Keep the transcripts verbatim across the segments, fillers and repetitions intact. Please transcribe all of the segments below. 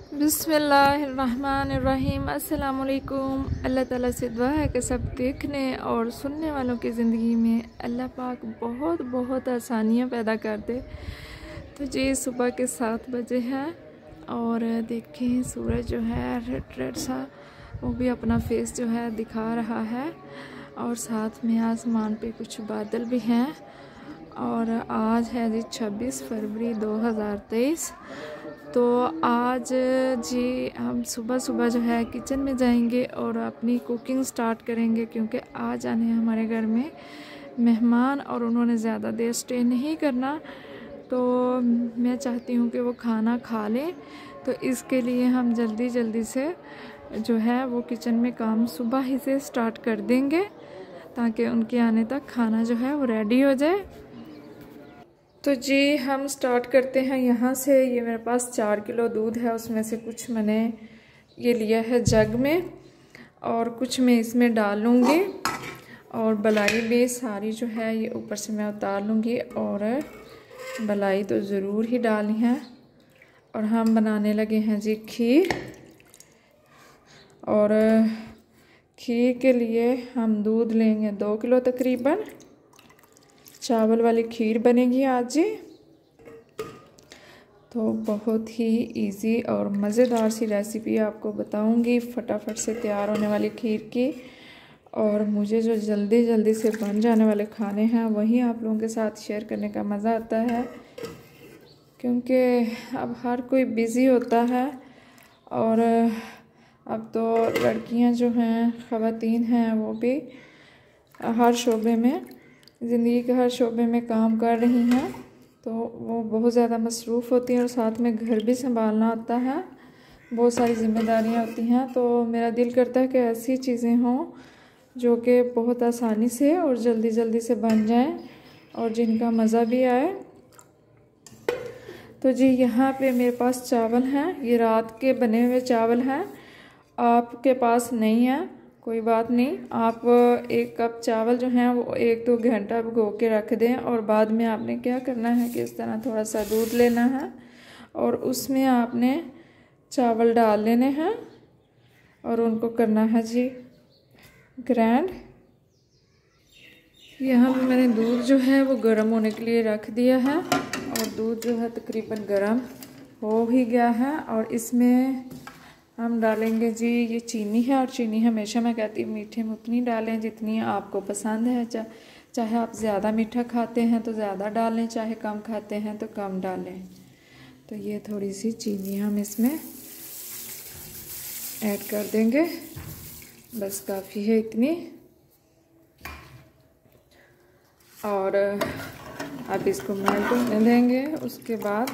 बिस्मिल्लाहिर्रहमानिर्रहीम। अस्सलाम वालेकुम। अल्लाह ताला से दुआ है कि सब देखने और सुनने वालों की ज़िंदगी में अल्लाह पाक बहुत बहुत आसानियाँ पैदा कर दे। तो जी सुबह के सात बजे है और देखें सूरज जो है रेड रेड सा वो भी अपना फेस जो है दिखा रहा है और साथ में आसमान पे कुछ बादल भी हैं। और आज है जी छब्बीस फरवरी दो हज़ार तेईस। तो आज जी हम सुबह सुबह जो है किचन में जाएंगे और अपनी कुकिंग स्टार्ट करेंगे, क्योंकि आज आने हैं हमारे घर में मेहमान और उन्होंने ज़्यादा देर स्टे नहीं करना। तो मैं चाहती हूँ कि वो खाना खा लें, तो इसके लिए हम जल्दी जल्दी से जो है वो किचन में काम सुबह ही से स्टार्ट कर देंगे ताकि उनके आने तक खाना जो है वो रेडी हो जाए। तो जी हम स्टार्ट करते हैं यहाँ से। ये मेरे पास चार किलो दूध है, उसमें से कुछ मैंने ये लिया है जग में और कुछ मैं इसमें डाल लूँगी और बलाई भी सारी जो है ये ऊपर से मैं उतार लूँगी। और बलाई तो ज़रूर ही डालनी है। और हम बनाने लगे हैं जी खीर। और खीर के लिए हम दूध लेंगे दो किलो तकरीबन। चावल वाली खीर बनेगी आज जी। तो बहुत ही इजी और मज़ेदार सी रेसिपी आपको बताऊंगी, फटाफट से तैयार होने वाली खीर की। और मुझे जो जल्दी जल्दी से बन जाने वाले खाने हैं वही आप लोगों के साथ शेयर करने का मज़ा आता है, क्योंकि अब हर कोई बिज़ी होता है। और अब तो लड़कियां जो हैं ख़वातीन हैं वो भी हर शोबे में ज़िंदगी के हर शोबे में काम कर रही हैं, तो वो बहुत ज़्यादा मसरूफ़ होती हैं और साथ में घर भी संभालना होता है, बहुत सारी ज़िम्मेदारियां होती हैं। तो मेरा दिल करता है कि ऐसी चीज़ें हों जो कि बहुत आसानी से और जल्दी जल्दी से बन जाएं और जिनका मज़ा भी आए। तो जी यहाँ पे मेरे पास चावल हैं, ये रात के बने हुए चावल हैं। आपके पास नहीं है कोई बात नहीं, आप एक कप चावल जो हैं वो एक दो घंटा भिगो के रख दें। और बाद में आपने क्या करना है कि इस तरह थोड़ा सा दूध लेना है और उसमें आपने चावल डाल लेने हैं और उनको करना है जी ग्राइंड। यहाँ पे मैंने दूध जो है वो गर्म होने के लिए रख दिया है और दूध जो है तकरीबन गर्म हो ही गया है। और इसमें हम डालेंगे जी ये चीनी है। और चीनी हमेशा मैं कहती हूँ मीठे में उतनी डालें जितनी आपको पसंद है। चा, चाहे आप ज़्यादा मीठा खाते हैं तो ज़्यादा डालें, चाहे कम खाते हैं तो कम डालें। तो ये थोड़ी सी चीनी हम इसमें ऐड कर देंगे, बस काफ़ी है इतनी। और अब इसको मेल्ट होने देंगे। उसके बाद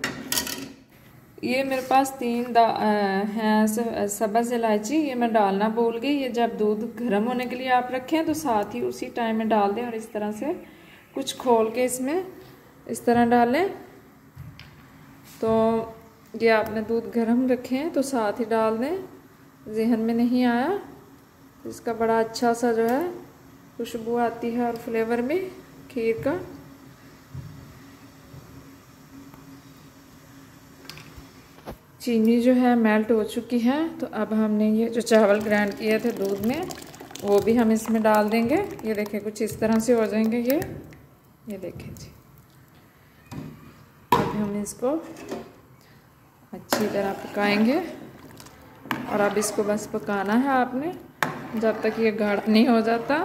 ये मेरे पास तीन दा हैं सब्ज़ इलायची, ये मैं डालना भूल गई। ये जब दूध गर्म होने के लिए आप रखें तो साथ ही उसी टाइम में डाल दें और इस तरह से कुछ खोल के इसमें इस तरह डालें। तो ये आपने दूध गर्म रखें तो साथ ही डाल दें, जहन में नहीं आया। इसका बड़ा अच्छा सा जो है खुशबू आती है और फ्लेवर भी खीर का। चीनी जो है मेल्ट हो चुकी है। तो अब हमने ये जो चावल ग्राइंड किए थे दूध में वो भी हम इसमें डाल देंगे। ये देखें कुछ इस तरह से हो जाएंगे ये ये देखें जी। अब हम इसको अच्छी तरह पकाएंगे और अब इसको बस पकाना है आपने जब तक ये गाढ़ा नहीं हो जाता।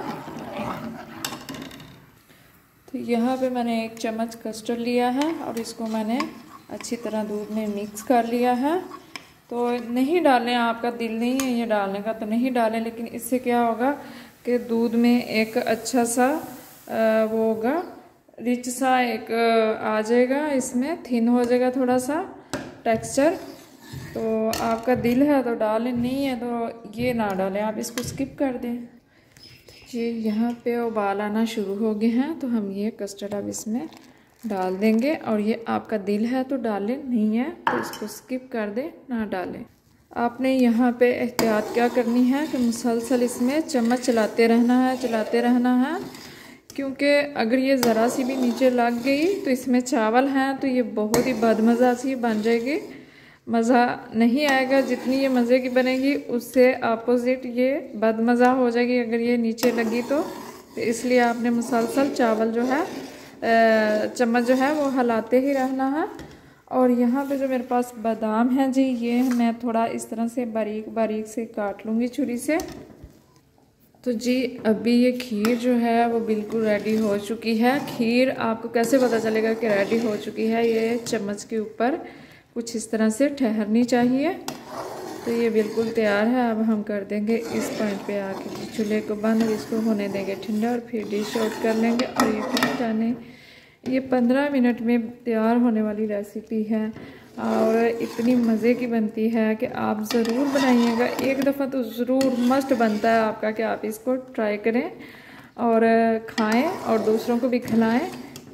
तो यहाँ पे मैंने एक चम्मच कस्टर्ड लिया है और इसको मैंने अच्छी तरह दूध में मिक्स कर लिया है। तो नहीं डालें, आपका दिल नहीं है ये डालने का तो नहीं डालें, लेकिन इससे क्या होगा कि दूध में एक अच्छा सा वो होगा, रिच सा एक आ जाएगा, इसमें थिन हो जाएगा थोड़ा सा टेक्सचर। तो आपका दिल है तो डालें, नहीं है तो ये ना डालें, आप इसको स्किप कर दें। ये यहाँ पे उबाल आना शुरू हो गए हैं तो हम ये कस्टर्ड अब इसमें डाल देंगे। और ये आपका दिल है तो डालें, नहीं है तो इसको स्किप कर दें, ना डालें। आपने यहाँ पे एहतियात क्या करनी है कि मुसलसल इसमें चम्मच चलाते रहना है चलाते रहना है, क्योंकि अगर ये ज़रा सी भी नीचे लग गई तो इसमें चावल हैं तो ये बहुत ही बदमज़ा सी बन जाएगी मज़ा नहीं आएगा। जितनी ये मज़े की बनेगी उससे अपोज़िट ये बदमज़ा हो जाएगी अगर ये नीचे लगी तो, तो इसलिए आपने मुसलसल चावल जो है चम्मच जो है वो हिलाते ही रहना है। और यहाँ पे जो मेरे पास बादाम है जी, ये मैं थोड़ा इस तरह से बारीक बारीक से काट लूँगी छुरी से। तो जी अभी ये खीर जो है वो बिल्कुल रेडी हो चुकी है। खीर आपको कैसे पता चलेगा कि रेडी हो चुकी है? ये चम्मच के ऊपर कुछ इस तरह से ठहरनी चाहिए। तो ये बिल्कुल तैयार है। अब हम कर देंगे इस पॉइंट पे आके चूल्हे को बंद, इसको होने देंगे ठंडा और फिर डिश आउट कर लेंगे। और ये जाने ये पंद्रह मिनट में तैयार होने वाली रेसिपी है और इतनी मज़े की बनती है कि आप ज़रूर बनाइएगा। एक दफ़ा तो ज़रूर मस्ट बनता है आपका कि आप इसको ट्राई करें और खाएं और दूसरों को भी खिलाएं।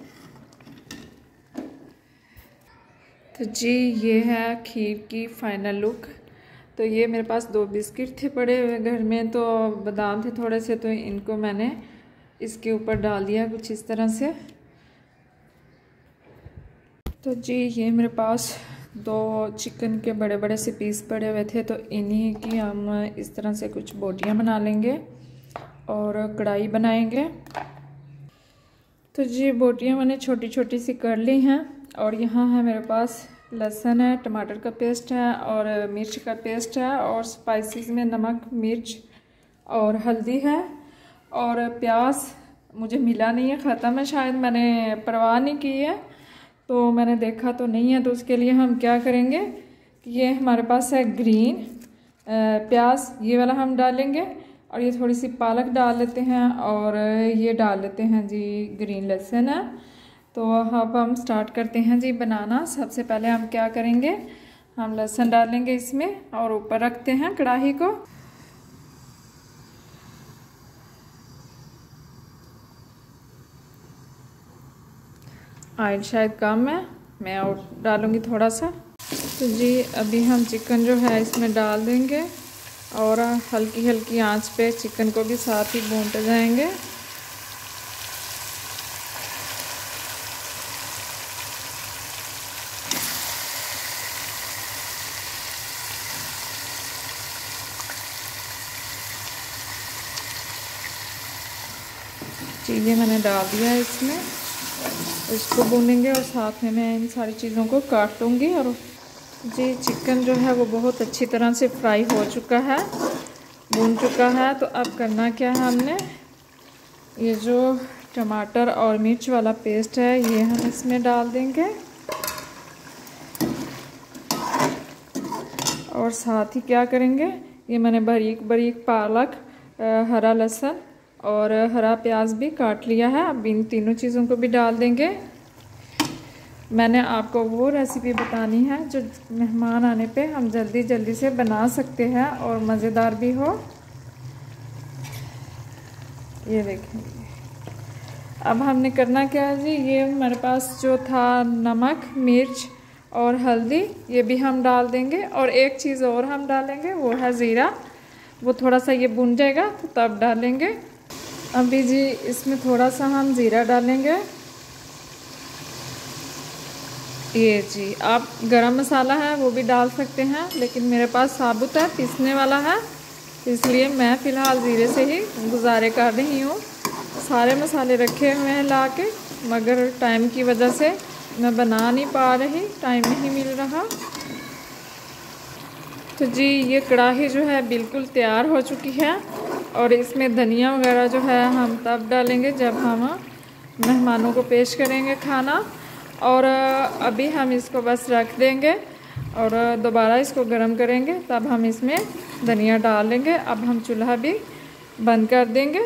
तो जी ये है खीर की फ़ाइनल लुक। तो ये मेरे पास दो बिस्किट थे पड़े हुए घर में, तो बादाम थे थोड़े से, तो इनको मैंने इसके ऊपर डाल दिया कुछ इस तरह से। तो जी ये मेरे पास दो चिकन के बड़े बड़े से पीस पड़े हुए थे, तो इन्हीं की हम इस तरह से कुछ बोटियां बना लेंगे और कढ़ाई बनाएंगे। तो जी बोटियां मैंने छोटी छोटी सी कर ली हैं। और यहाँ है मेरे पास लहसुन है, टमाटर का पेस्ट है और मिर्च का पेस्ट है और स्पाइसेस में नमक, मिर्च और हल्दी है। और प्याज मुझे मिला नहीं है, ख़त्म है शायद, मैंने परवाह नहीं की है तो मैंने देखा तो नहीं है। तो उसके लिए हम क्या करेंगे कि ये हमारे पास है ग्रीन प्याज, ये वाला हम डालेंगे और ये थोड़ी सी पालक डाल लेते हैं और ये डाल लेते हैं जी ग्रीन लहसुन है। तो अब हम स्टार्ट करते हैं जी बनाना। सबसे पहले हम क्या करेंगे, हम लहसुन डालेंगे इसमें और ऊपर रखते हैं कढ़ाई को। ऑयल शायद कम है, मैं और डालूँगी थोड़ा सा। तो जी अभी हम चिकन जो है इसमें डाल देंगे और हल्की हल्की आंच पे चिकन को भी साथ ही भूनते जाएंगे। चीज़ें मैंने डाल दिया है इसमें, इसको भूनेंगे और साथ में मैं इन सारी चीज़ों को काट लूँगी। और जी चिकन जो है वो बहुत अच्छी तरह से फ्राई हो चुका है, भून चुका है। तो अब करना क्या है, हमने ये जो टमाटर और मिर्च वाला पेस्ट है ये हम इसमें डाल देंगे और साथ ही क्या करेंगे, ये मैंने बारीक बारीक पालक, हरा लहसुन और हरा प्याज भी काट लिया है। अब इन तीनों चीज़ों को भी डाल देंगे। मैंने आपको वो रेसिपी बतानी है जो मेहमान आने पे हम जल्दी जल्दी से बना सकते हैं और मज़ेदार भी हो। ये देखें, अब हमने करना क्या है जी, ये हमारे पास जो था नमक, मिर्च और हल्दी, ये भी हम डाल देंगे। और एक चीज़ और हम डालेंगे, वो है ज़ीरा। वो थोड़ा सा ये भुन जाएगा तो तब डालेंगे। अभी जी इसमें थोड़ा सा हम ज़ीरा डालेंगे। ये जी आप गरम मसाला है वो भी डाल सकते हैं, लेकिन मेरे पास साबुत है, पीसने वाला है, इसलिए मैं फ़िलहाल ज़ीरे से ही गुजारे कर रही हूँ। सारे मसाले रखे हुए हैं ला के, मगर टाइम की वजह से मैं बना नहीं पा रही, टाइम नहीं मिल रहा। तो जी ये कढ़ाई जो है बिल्कुल तैयार हो चुकी है और इसमें धनिया वगैरह जो है हम तब डालेंगे जब हम मेहमानों को पेश करेंगे खाना। और अभी हम इसको बस रख देंगे और दोबारा इसको गर्म करेंगे, तब हम इसमें धनिया डाल लेंगे। अब हम चूल्हा भी बंद कर देंगे।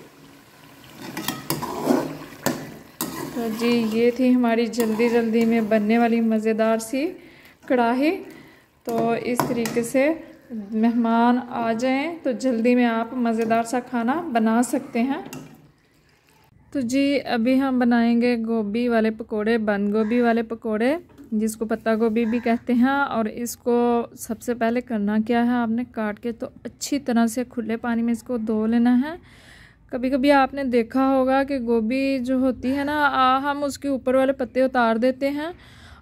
तो जी ये थी हमारी जल्दी जल्दी में बनने वाली मज़ेदार सी कढ़ाई। तो इस तरीके से मेहमान आ जाएं तो जल्दी में आप मज़ेदार सा खाना बना सकते हैं। तो जी अभी हम बनाएंगे गोभी वाले पकोड़े, बंद गोभी वाले पकोड़े, जिसको पत्ता गोभी भी कहते हैं। और इसको सबसे पहले करना क्या है, आपने काट के तो अच्छी तरह से खुले पानी में इसको धो लेना है। कभी कभी आपने देखा होगा कि गोभी जो होती है ना, हम उसके ऊपर वाले पत्ते उतार देते हैं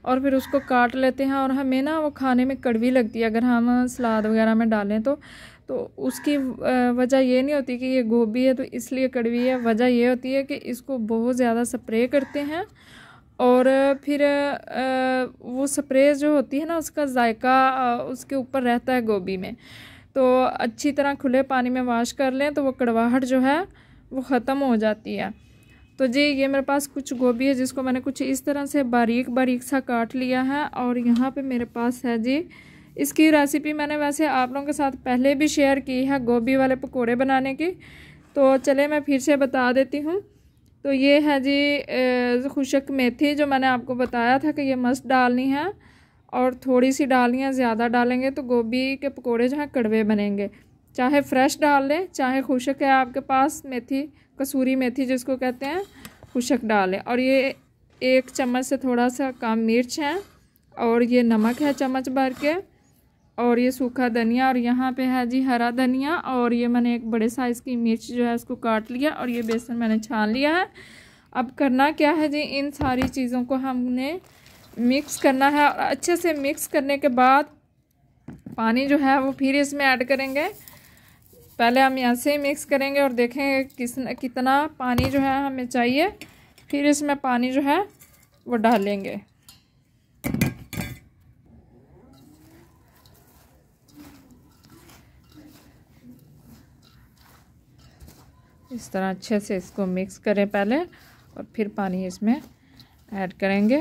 और फिर उसको काट लेते हैं। और हमें ना वो खाने में कड़वी लगती है अगर हम सलाद वगैरह में डालें तो तो उसकी वजह ये नहीं होती कि ये गोभी है तो इसलिए कड़वी है। वजह ये होती है कि इसको बहुत ज़्यादा स्प्रे करते हैं और फिर वो स्प्रे जो होती है ना उसका जायका उसके ऊपर रहता है गोभी में। तो अच्छी तरह खुले पानी में वॉश कर लें तो वो कड़वाहट जो है वो ख़त्म हो जाती है। तो जी ये मेरे पास कुछ गोभी है जिसको मैंने कुछ इस तरह से बारीक बारीक सा काट लिया है। और यहाँ पे मेरे पास है जी, इसकी रेसिपी मैंने वैसे आप लोगों के साथ पहले भी शेयर की है गोभी वाले पकोड़े बनाने की, तो चले मैं फिर से बता देती हूँ। तो ये है जी खुशक मेथी जो मैंने आपको बताया था कि ये मस्त डालनी है और थोड़ी सी डालनी है, ज़्यादा डालेंगे तो गोभी के पकोड़े जो हैं कड़वे बनेंगे। चाहे फ्रेश डाल लें चाहे खुशक है आपके पास मेथी, कसूरी मेथी जिसको कहते हैं, खुशक डालें। और ये एक चम्मच से थोड़ा सा कम मिर्च है और ये नमक है चम्मच भर के, और ये सूखा धनिया, और यहाँ पे है जी हरा धनिया, और ये मैंने एक बड़े साइज़ की मिर्च जो है उसको काट लिया, और ये बेसन मैंने छान लिया है। अब करना क्या है जी, इन सारी चीज़ों को हमने मिक्स करना है और अच्छे से मिक्स करने के बाद पानी जो है वो फिर इसमें ऐड करेंगे। पहले हम ऐसे ही मिक्स करेंगे और देखेंगे किस कितना पानी जो है हमें चाहिए, फिर इसमें पानी जो है वो डालेंगे। इस तरह अच्छे से इसको मिक्स करें पहले और फिर पानी इसमें ऐड करेंगे।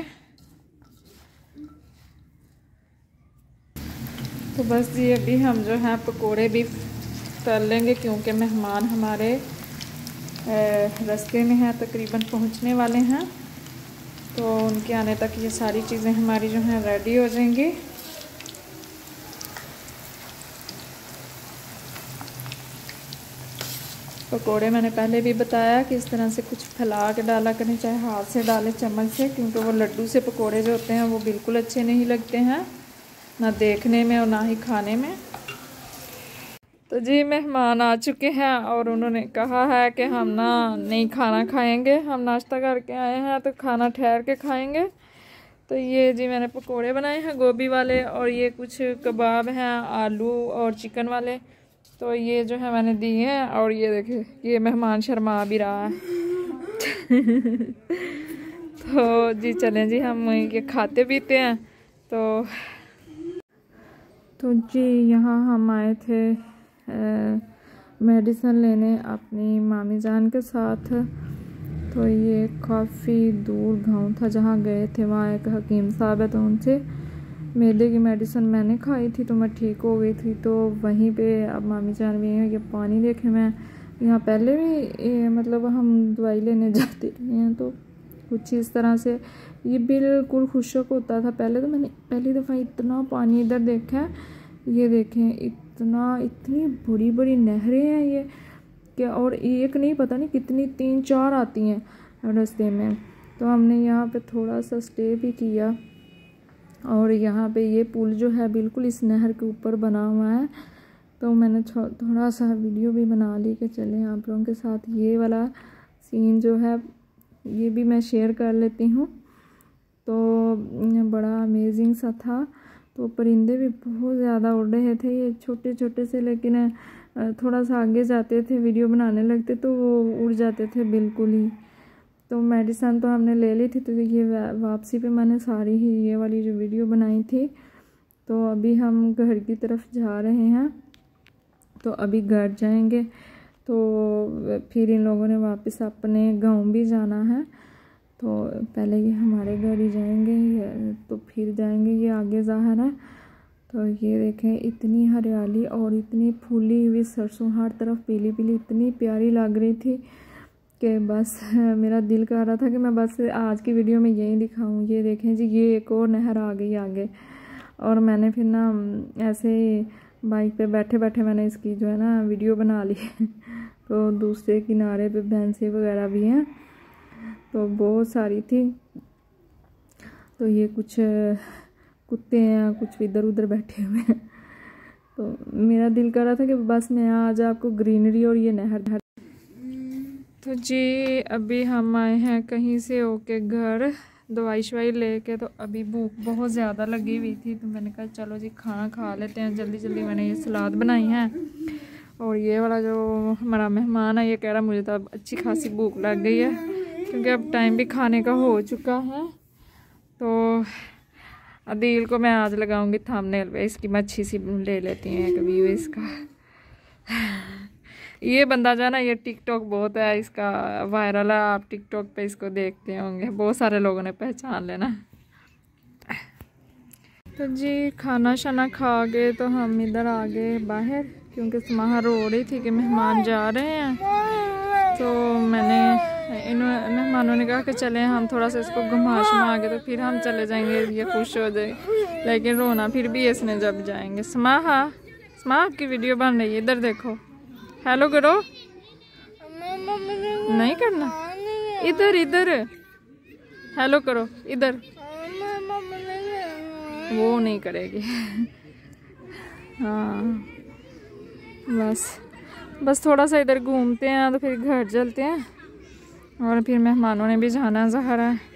तो बस जी अभी हम जो है पकोड़े भी तल लेंगे क्योंकि मेहमान हमारे रास्ते में हैं, तकरीबन पहुंचने वाले हैं। तो उनके आने तक ये सारी चीज़ें हमारी जो हैं रेडी हो जाएंगी। पकोड़े मैंने पहले भी बताया कि इस तरह से कुछ फैला के डाला करें, चाहे हाथ से डालें चम्मच से, क्योंकि वो लड्डू से पकोड़े जो होते हैं वो बिल्कुल अच्छे नहीं लगते हैं, ना देखने में और ना ही खाने में। तो जी मेहमान आ चुके हैं और उन्होंने कहा है कि हम ना नहीं खाना खाएंगे, हम नाश्ता करके आए हैं तो खाना ठहर के खाएंगे। तो ये जी मैंने पकोड़े बनाए हैं गोभी वाले, और ये कुछ कबाब हैं आलू और चिकन वाले, तो ये जो है मैंने दिए हैं। और ये देखिए ये मेहमान शर्मा भी रहा है तो जी चलें जी हम ये खाते पीते हैं। तो तो जी यहाँ हम आए थे मेडिसिन लेने अपनी मामी जान के साथ। तो ये काफ़ी दूर गांव था जहाँ गए थे, वहाँ एक हकीम साहब है तो उनसे मैदे की मेडिसिन मैंने खाई थी तो मैं ठीक हो गई थी। तो वहीं पे अब मामी जान भी है। ये पानी देखे, मैं यहाँ पहले भी ये, मतलब हम दवाई लेने जाते रहे हैं तो कुछ इस तरह से ये बिल्कुल खुशक होता था पहले। तो मैंने पहली दफ़ा इतना पानी इधर देखा है, ये देखें इतना इतनी बड़ी बड़ी नहरें हैं ये क्या, और एक नहीं पता नहीं कितनी तीन चार आती हैं रास्ते में। तो हमने यहाँ पे थोड़ा सा स्टे भी किया, और यहाँ पे ये पुल जो है बिल्कुल इस नहर के ऊपर बना हुआ है। तो मैंने थोड़ा सा वीडियो भी बना ली कि चलें आप लोगों के साथ ये वाला सीन जो है ये भी मैं शेयर कर लेती हूँ। तो बड़ा अमेजिंग सा था। तो परिंदे भी बहुत ज़्यादा उड़ रहे थे, ये छोटे छोटे से, लेकिन थोड़ा सा आगे जाते थे वीडियो बनाने लगते तो वो उड़ जाते थे बिल्कुल ही। तो मेडिसिन तो हमने ले ली थी, तो ये वापसी पे मैंने सारी ही ये वाली जो वीडियो बनाई थी। तो अभी हम घर की तरफ जा रहे हैं, तो अभी घर जाएंगे तो फिर इन लोगों ने वापस अपने गांव भी जाना है। तो पहले ये हमारे घर ही जाएंगे तो फिर जाएंगे ये आगे ज़ाहिर है। तो ये देखें इतनी हरियाली और इतनी फूली हुई सरसों हर तरफ पीली पीली, इतनी प्यारी लग रही थी कि बस मेरा दिल कर रहा था कि मैं बस आज की वीडियो में यही दिखाऊं। ये देखें जी ये एक और नहर आ गई आगे, और मैंने फिर ना ऐसे बाइक पे बैठे बैठे मैंने इसकी जो है ना वीडियो बना ली तो दूसरे किनारे पे भैंसें वगैरह भी हैं, तो बहुत सारी थी। तो ये कुछ कुत्ते हैं, कुछ इधर उधर बैठे हुए हैं। तो मेरा दिल कर रहा था कि बस मैं आज आपको ग्रीनरी और ये नहर धर। तो जी अभी हम आए हैं कहीं से होके घर, दवाई शवाई लेके, तो अभी भूख बहुत ज़्यादा लगी हुई थी, तो मैंने कहा चलो जी खाना खा लेते हैं जल्दी जल्दी। मैंने ये सलाद बनाई है, और ये वाला जो हमारा मेहमान है ये कह रहा मुझे तो अब अच्छी खासी भूख लग गई है, क्योंकि अब टाइम भी खाने का हो चुका है। तो अदील को मैं आज लगाऊंगी थंबनेल पे, इसकी मैं अच्छी सी ले लेती हैं कभी इसका। ये बंदा जो है ना ये टिकटॉक बहुत है इसका वायरल है, आप टिकटॉक पे इसको देखते होंगे, बहुत सारे लोगों ने पहचान लेना। तो जी खाना शाना खा के तो हम इधर आ गए बाहर, क्योंकि समाह रो रही थी कि मेहमान जा रहे हैं। तो मैंने इन मेहमानों ने कहा कि चलें हम थोड़ा सा इसको घुमा शुमा के तो फिर हम चले जाएंगे, ये खुश हो जाए। लेकिन रोना फिर भी इसने जब जाएंगे। समाह समाह आपकी वीडियो बन रही है, इधर देखो, हेलो करो। नहीं करना, इधर इधर हेलो करो, इधर। वो नहीं करेगी। हाँ बस बस थोड़ा सा इधर घूमते हैं तो फिर घर चलते हैं, और फिर मेहमानों ने भी जाना ज़हरा है।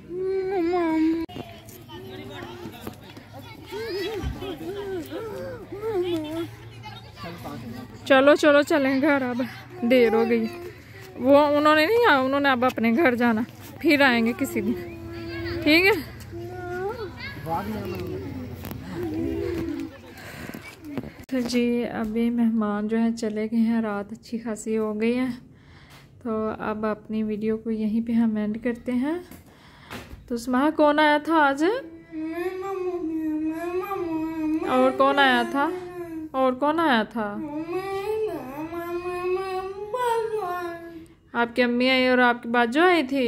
चलो चलो चलें घर, अब देर हो गई। वो उन्होंने नहीं आ, उन्होंने अब अपने घर जाना, फिर आएंगे किसी दिन, ठीक है। तो जी अभी मेहमान जो है चले गए हैं, रात अच्छी खासी हो गई है। तो अब अपनी वीडियो को यहीं पे हम एंड करते हैं। तो उसमें कौन आया था आज, और कौन आया था, और कौन आया था? आपकी अम्मी आई और आपकी बाजू आई थी।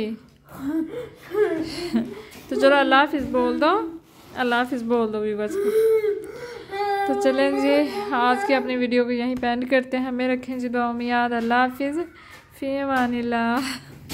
तो चलो अल्लाह हाफिज़ बोल दो, अल्लाह हाफिज़ बोल दो व्यूअर्स को। तो चलें जी आज की अपनी वीडियो को यहीं पे एंड करते हैं। हमें रखें जी दुआ में याद। अल्लाह हाफिज़, फ़ी अमानिल्लाह।